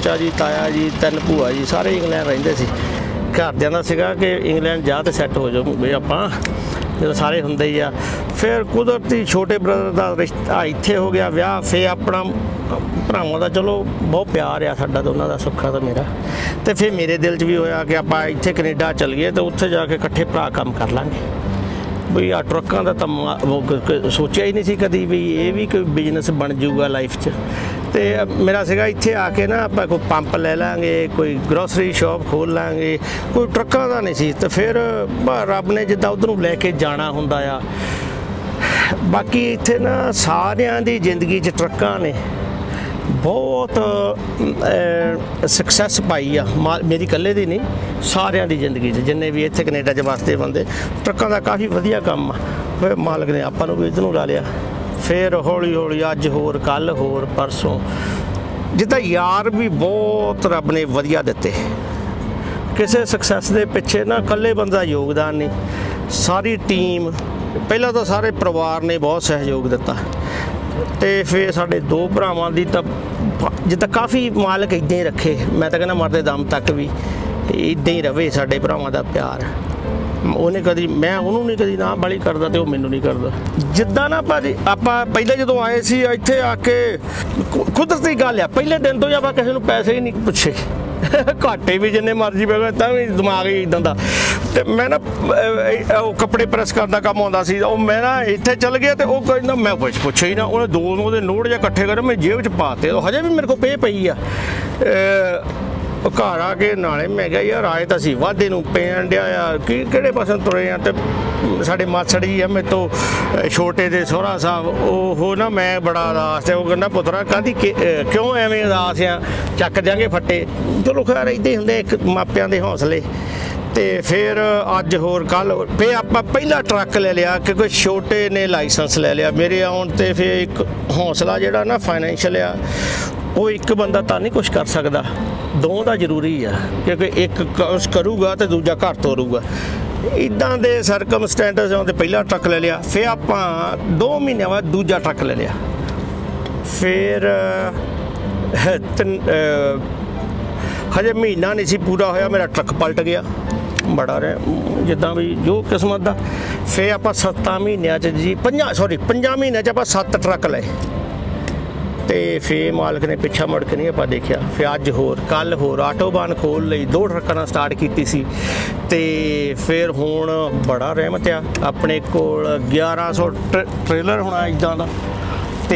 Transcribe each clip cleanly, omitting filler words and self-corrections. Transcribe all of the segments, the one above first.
चाचा जी ताया जी 3 भूआ जी सारे इंग्लैंड रहिंदे सी। घरदियां दा सीगा कि इंग्लैंड जा तो सैट हो जाओ भी आपां जो सारे होंदे ही आ। फिर कुदरती छोटे ब्रदर का रिश्ता इत्थे हो गया विआह। फिर अपना भरावां दा चलो बहुत प्यार आ साडा दोनों का सुखा तो मेरा। तो फिर मेरे दिल च भी होया कि आपां इत्थे कनेडा चलीए तो उत्थे जाके इकट्ठे भरा काम कर लांगे। भी आ ट्रकों का तो सोचा ही नहीं सी कभी भी ये भी कोई बिजनेस बन जूगा लाइफ च। तो मेरा सीगा इत्थे आके ना आपां कोई पंप ले लांगे, कोई ग्रोसरी शॉप खोल लांगे, कोई ट्रकों का नहीं सी। तो फिर रब ने जिद्दां उधरों लैके जाना हुंदा आ। बाकी इत्थे ना सारियां दी जिंदगी च ट्रकां ने बहुत सक्सैस पाई आ। मेरी कल्ले दी नहीं, सारियां दी जिंदगी च जिन्ने भी इत्थे कनेडा च वसदे बंदे ट्रकां दा काफ़ी वधिया काम आ। फिर मालक ने आपां नूं भी इधर नूं ला लिया। फिर हौली हौली अज होर कल होर परसों जिद्दां यार भी बहुत रब ने वधिया दित्ते। किसी सक्सैस दे पिछे ना कल्ले बंदे दा योगदान नहीं, सारी टीम पहला तो सारे परिवार ने बहुत सहयोग दिता। तो फिर साढ़े 2 भरावां दी तां जिद्दां काफ़ी मालक इदां ही रखे। मैं तो कहना मरदे दम तक भी इदां ही रवे साढ़े भरावां दा प्यार। उन्हें कभी मैं उन्होंने नहीं कभी ना बड़ी करता तो मैनू नहीं करता। जिद्दां ना भाजी आपां पहले जो आए सी इत्थे आके कुदरती गल आ पहले दिन तो ही आपां किसी नूं पैसे ही नहीं पुछे। घाटे भी जिन्ने मर्जी पे तां भी दिमाग ही इदां दा। ते मैं ना कपड़े प्रेस करन दा काम आउंदा सी। मैं ना इत्थे चल गया तो कहंदा मैं पुछे ही ना। उन्हें 2 नोट जिहा इकट्ठे करे मैं जेब च पाते। हजे भी मेरे को पे पई आ। घर आके नाले मैं क्या यार आए तो असीं वाधे नूं पैण डिया आ कि किहड़े पासों तुरे आ। तो साडे मासड़ जी आ मेरे तो छोटे दे सोहरा साहब ओह ना मैं बड़ा उदास है। वो कहना पुत्तरा काहदी क्यों एवें उदास आ, चक देंगे फट्टे। चलो खैर इदां ही हुंदे एक मापियां दे हौसले। तो फिर अज होर कल फिर आपां पहला ट्रक ले लिया क्योंकि छोटे ने लाइसेंस ले लिया मेरे आउण ते। फिर एक हौसला जिहड़ा ना फाइनैंशियल आ वो एक बंदा तो नहीं कुछ कर सकता, 2 का जरूरी है क्योंकि एक करूगा तो दूजा घर तोरूगा। इदां दे सरकमस्टेंस आउंदे पहला ट्रक ले लिया। फिर आपां 2 महीने बाद दूजा ट्रक ले लिया। फिर हजे महीना नहीं सी पूरा होया मेरा ट्रक पलट गया। बड़ा रहा जिद्दां भी जो किस्मत दा। फिर आपां 7 महीनों जी 5 महीनों आपां 7 ट्रक लए। तो फिर मालक ने पिछा मुड़ के नहीं आप देखा। फिर अज होर कल होर आटोबान खोल ली, 2 ट्रकों स्टार्ट की सी। तो फिर हुण बड़ा रहमत आ अपने कोल 1100 ट्रेलर होना इदां दा। तो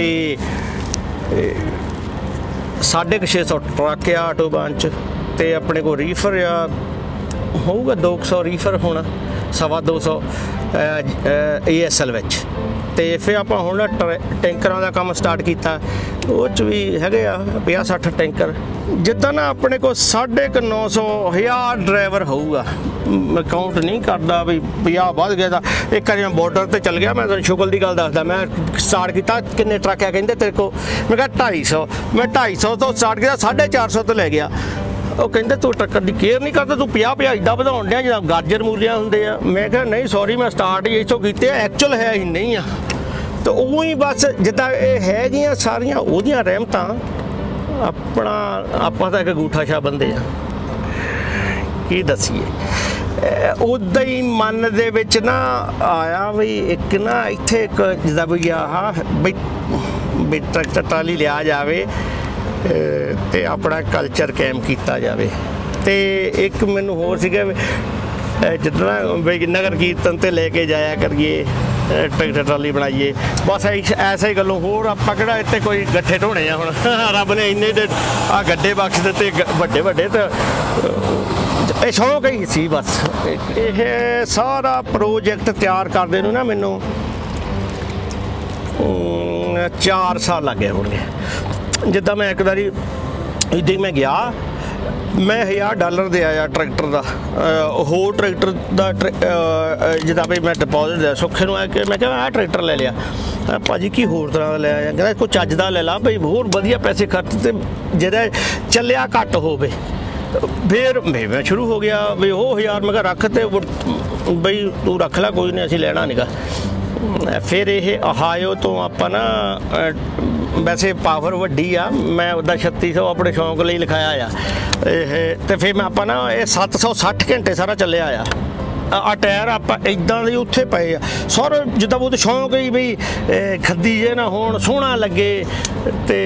650 ट्रक आ आटोबान च। तो अपने को रीफर आ होगा 200 रीफर होना 250 ASL विच। तो फिर आपां हुण टैंकरां दा काम स्टार्ट किया। वो भी है 50-60 टैंकर। जिद्दां ना अपने को 950-1000 ड्राइवर होऊगा। मैं काउंट नहीं करता भी 50 बढ़ गया था। एक बार मैं बॉर्डर पर चल गया, मैं शुगल की गल दसदा। मैं स्टार्ट किया किन्ने ट्रक है कहते तेरे को, मैं कहा 250। मैं 250 तो स्टार्ट किया 450 तो लै गया। वो कहते तू ट्रकर की केयर नहीं करता, तू 50 इदा बढ़ाउण डिया जिद्दां गाजर मूलियां हुंदे आ। मैं कहा नहीं सॉरी मैं स्टार्ट ही इथों कीते, एक्चुअल है ही नहीं आ। तो उही बस जिद्दां ये हैगियां सारियां ओहदियां रहमतां अपना आपां तां इक अंगूठा छा बंदे आ की दसीए। उदा ही मन दे विच ना आया भी एक ना इत्थे एक जिद्दां भी आह भी ट्रैक्टर ट्राली लिया जावे ते अपना कल्चर कायम किया जाए। तो एक मैनू होर सीगा जितना भी नगर कीर्तन ते लेके जाया करिए ट्रैक्टर ट्राली बनाइए। बस ऐसे ही गलों होर आपां किहड़ा इत्थे कोई गड्ढे ढोने आ। हुण रब ने इन्ने दे आ गड्ढे बख्श दित्ते वड्डे वड्डे। तो शौक ही सी बस। ये सारा प्रोजेक्ट तैयार करदे नूं ना मैनू 4 साल लग गए होणगे। जिद्दां मैं एक बारी इदां मैं गया, मैं $1000 दे आया ट्रैक्टर का। होर ट्रैक्टर का जिद्दां भी मैं डिपोजिट दिया सुखे नूं कि मैं कहा ट्रैक्टर ले लिया। भाजी की होर तरह का ले आया, कहता कोई चज दा ले ला भाई, होर वधिया पैसे खर्च ते जिहदा चलिया घट होवे। फिर मैं शुरू हो गया भी वो 1000 मैं रख ते बई तू रख ला कोई नहीं असीं लैना नहीं गा। फिर ये अहायो तो आपां ना ਵੈਸੇ ਪਾਵਰ ਵੱਡੀ ਆ, ਮੈਂ ਉਹਦਾ 3600 ਆਪਣੇ ਸ਼ੌਂਕ ਲਈ ਲਿਖਾਇਆ ਆ ਇਹ। ਤੇ ਫਿਰ ਮੈਂ ਆਪਾਂ ਨਾ ਇਹ 760 ਘੰਟੇ ਸਾਰਾ ਚੱਲਿਆ ਆ ਟਾਇਰ ਆਪਾਂ ਇਦਾਂ ਦੇ ਉੱਥੇ ਪਏ ਆ ਸਾਰਾ, ਜਿੱਦਾਂ ਬਹੁਤ ਸ਼ੌਂਕ ਹੀ ਬਈ ਖੱਦੀ ਜੇ ਨਾ ਹੋਣ, ਸੋਹਣਾ ਲੱਗੇ। ਤੇ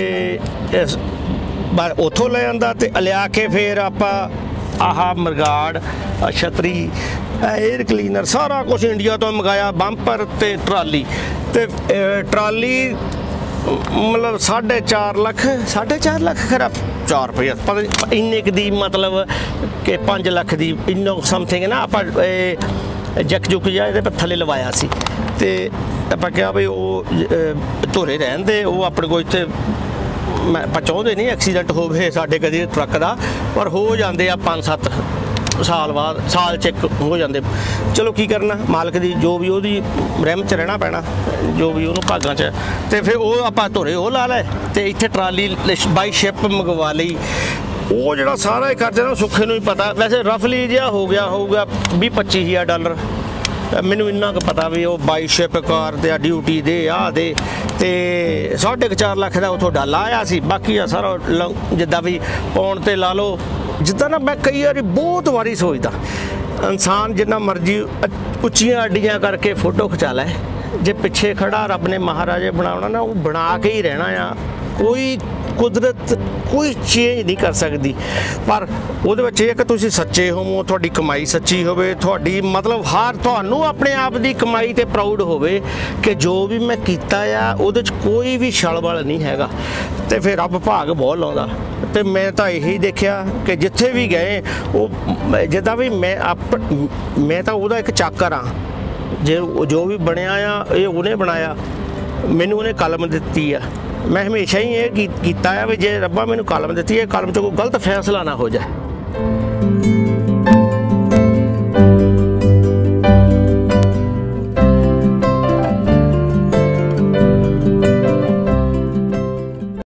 ਉੱਥੋਂ ਲੈ ਆਂਦਾ ਤੇ ਲਿਆ ਕੇ ਫਿਰ ਆਪਾਂ ਆਹ ਮਰਗਾੜ, ਛਤਰੀ, 에ਅਰ ਕਲੀਨਰ ਸਾਰਾ ਕੁਝ ਇੰਡੀਆ ਤੋਂ ਮੰਗਾਇਆ, ਬੰਪਰ ਤੇ ਟਰਾਲੀ। ਤੇ ਟਰਾਲੀ ਮਤਲਬ 4.5 ਲੱਖ ਖਰਾ 4 ਰੁਪਏ ਪਤਾ ਇੰਨੇ ਕੁ ਦੀ, ਮਤਲਬ ਕਿ 5 ਲੱਖ ਦੀ ਇੰਨਾ ਸਮਥਿੰਗ ਨਾ। ਆਪਾਂ ਜੱਕ ਜੁਕ ਜਿਹਾ ਇਹਦੇ ਥੱਲੇ ਲਵਾਇਆ ਸੀ ਤੇ ਆਪਾਂ ਕਿਹਾ ਬਈ ਉਹ ਧੋਰੇ ਰਹਿਣ ਦੇ, ਉਹ ਆਪਣੇ ਕੋਲ ਇੱਥੇ ਆਪਾਂ ਚਾਹੁੰਦੇ ਨਹੀਂ ਐਕਸੀਡੈਂਟ ਹੋਵੇ ਸਾਡੇ ਕਦੇ ਟਰੱਕ ਦਾ, ਪਰ ਹੋ ਜਾਂਦੇ ਆ 5-7 ਸਾਲ ਬਾਅਦ, ਸਾਲ 'ਚ ਇੱਕ ਹੋ ਜਾਂਦੇ। ਚਲੋ ਕੀ ਕਰਨਾ, ਮਾਲਕ ਦੀ ਜੋ ਵੀ ਉਹਦੀ ਰਹਿਮਤ 'ਚ ਰਹਿਣਾ ਪੈਣਾ, ਜੋ ਵੀ ਉਹਨੂੰ ਭਾਗਾਂ 'ਚ। ਤੇ ਫਿਰ ਉਹ ਆਪਾਂ ਧੋਰੇ ਉਹ ਲਾ ਲਏ ਤੇ ਇੱਥੇ ਟਰਾਲੀ ਬਾਈ ਸ਼ਿਪ ਮੰਗਵਾ ਲਈ। ਉਹ ਜਿਹੜਾ ਸਾਰਾ ਹੀ ਖਰਚਾ ਨਾ ਸੁੱਖੇ ਨੂੰ ਹੀ ਪਤਾ, ਵੈਸੇ ਰਫਲੀ ਜਿਹਾ ਹੋ ਗਿਆ ਹੋਊਗਾ $20-25,000। ਮੈਨੂੰ ਇੰਨਾ ਕੁ ਪਤਾ ਵੀ ਉਹ ਬਾਈ ਸ਼ਿਪ ਕਾਰ ਦੇ ਡਿਊਟੀ ਦੇ ਦੇ ਤੇ 4.5 ਲੱਖ ਦਾ ਉੱਥੋਂ ਡਾਲਾ ਆਇਆ ਸੀ। ਬਾਕੀ ਆ ਸਾਰਾ ਜਿੱਦਾਂ ਵੀ ਪਾਉਣ ਤੇ ਲਾ ਲਓ। ਜਿੱਦਾਂ ਨਾ ਮੈਂ ਕਈ ਵਾਰੀ ਬਹੁਤ ਵਾਰੀ ਸੋਚਦਾ, ਇਨਸਾਨ ਜਿੰਨਾ ਮਰਜ਼ੀ ਉੱਚੀਆਂ ਅੱਡੀਆਂ ਕਰਕੇ ਫੋਟੋ ਖਿਚਾ ਲੈ, ਜੇ ਪਿੱਛੇ ਖੜਾ ਰੱਬ ਨੇ ਮਹਾਰਾਜੇ ਬਣਾਉਣਾ ਨਾ, ਉਹ ਬਣਾ ਕੇ ਹੀ ਰਹਿਣਾ ਆ। ਕੋਈ ਕੁਦਰਤ ਕੋਈ ਚੇਂਜ ਨਹੀਂ ਕਰ ਸਕਦੀ। ਪਰ ਉਹਦੇ ਵਿੱਚ ਇਹ ਕਿ ਤੁਸੀਂ ਸੱਚੇ ਹੋਵੋ, ਤੁਹਾਡੀ ਕਮਾਈ ਸੱਚੀ ਹੋਵੇ, ਤੁਹਾਡੀ ਮਤਲਬ ਤੁਹਾਨੂੰ ਆਪਣੇ ਆਪ ਦੀ ਕਮਾਈ ਤੇ ਪ੍ਰਾਊਡ ਹੋਵੇ ਕਿ ਜੋ ਵੀ ਮੈਂ ਕੀਤਾ ਆ ਉਹਦੇ 'ਚ ਕੋਈ ਵੀ ਛਲਬਲ ਨਹੀਂ ਹੈਗਾ। ਤੇ ਫਿਰ ਰੱਬ ਭਾਗ ਬਹੁਤ ਲਾਉਂਦਾ। ਤੇ ਮੈਂ ਤਾਂ ਇਹੀ ਦੇਖਿਆ ਕਿ ਜਿੱਥੇ ਵੀ ਗਏ ਉਹ ਜਿੱਦਾਂ ਵੀ ਮੈਂ ਤਾਂ ਉਹਦਾ ਇੱਕ ਚਾਕਰ ਹਾਂ। ਜੇ ਜੋ ਵੀ ਬਣਿਆ ਆ ਇਹ ਉਹਨੇ ਬਣਾਇਆ, ਮੈਨੂੰ ਉਹਨੇ ਕਲਮ ਦਿੱਤੀ ਆ। ਮੈਂ ਹਮੇਸ਼ਾ ਹੀ ਇਹ ਕੀਤਾ ਆ ਵੀ ਜੇ ਰੱਬਾ ਮੈਨੂੰ ਕਲਮ ਦਿੱਤੀ ਹੈ, ਕਲਮ 'ਚ ਕੋਈ ਗਲਤ ਫੈਸਲਾ ਨਾ ਹੋ ਜਾਏ।